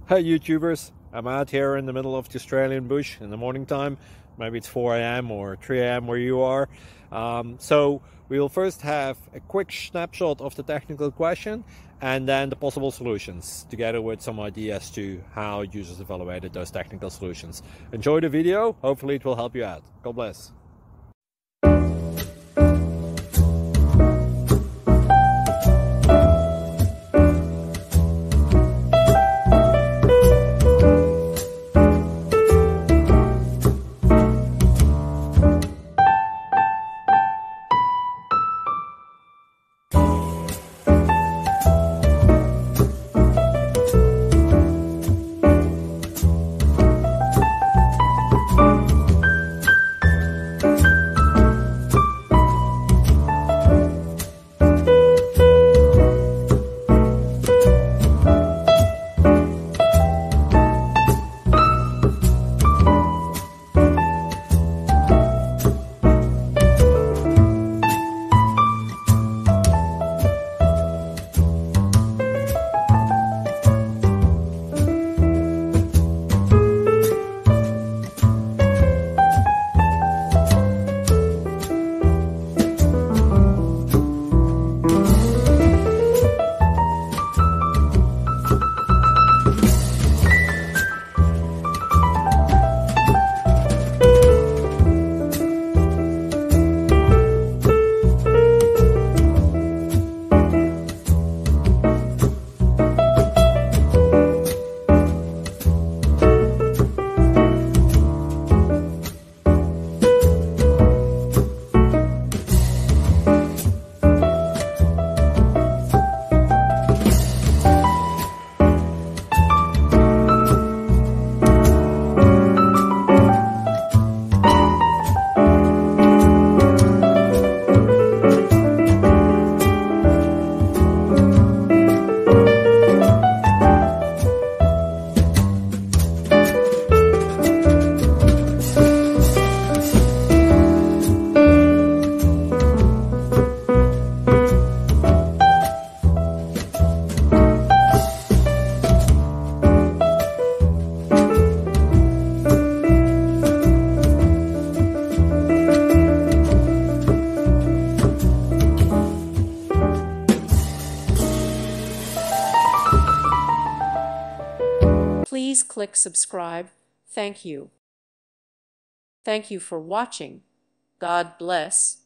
Hey YouTubers, I'm out here in the middle of the Australian bush in the morning time. Maybe it's 4 a.m. or 3 a.m. where you are. So we will first have a quick snapshot of the technical question and then the possible solutions, together with some ideas to how users evaluated those technical solutions. Enjoy the video, hopefully it will help you out. God bless. Please click subscribe. Thank you. Thank you for watching. God bless.